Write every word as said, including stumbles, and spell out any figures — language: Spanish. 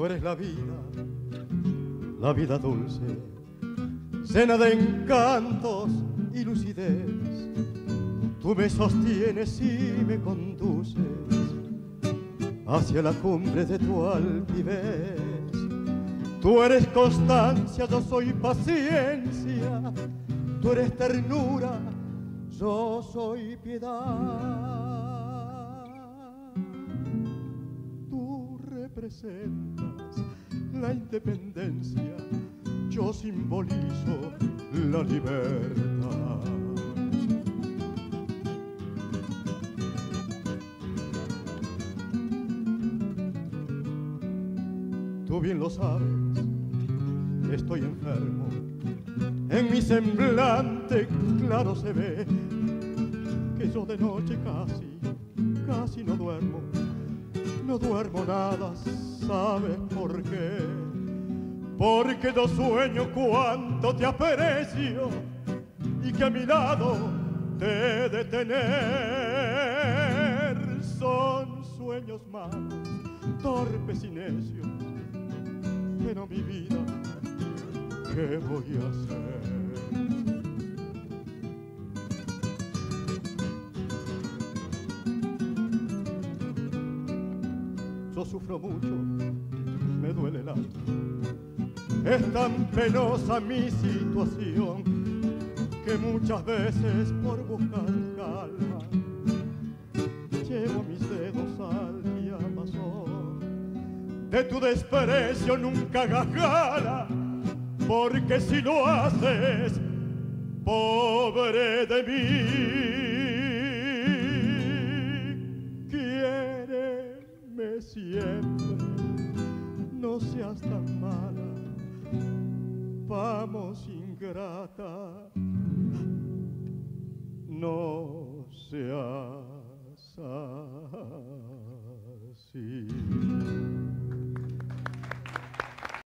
Tú eres la vida, la vida dulce, llena de encantos y lucidez. Tú me sostienes y me conduces hacia la cumbre de tu altivez. Tú eres constancia, yo soy paciencia. Tú eres ternura, yo soy piedad. Tú representas la independencia, yo simbolizo la libertad. Tú bien lo sabes, estoy enfermo. En mi semblante claro se ve que yo de noche casi, casi no duermo. No duermo nada, ¿sabes por qué? Porque yo sueño cuánto te aprecio y que a mi lado te he de tener. Son sueños malos, torpes y necios, pero mi vida, ¿qué voy a hacer? Yo sufro mucho, me duele el alma. Es tan penosa mi situación que muchas veces por buscar calma llevo mis dedos al diapasón. De tu desprecio nunca hagas gala, porque si lo haces, pobre de mí. Quiéreme siempre, no seas tan mala, vamos ingrata, no seas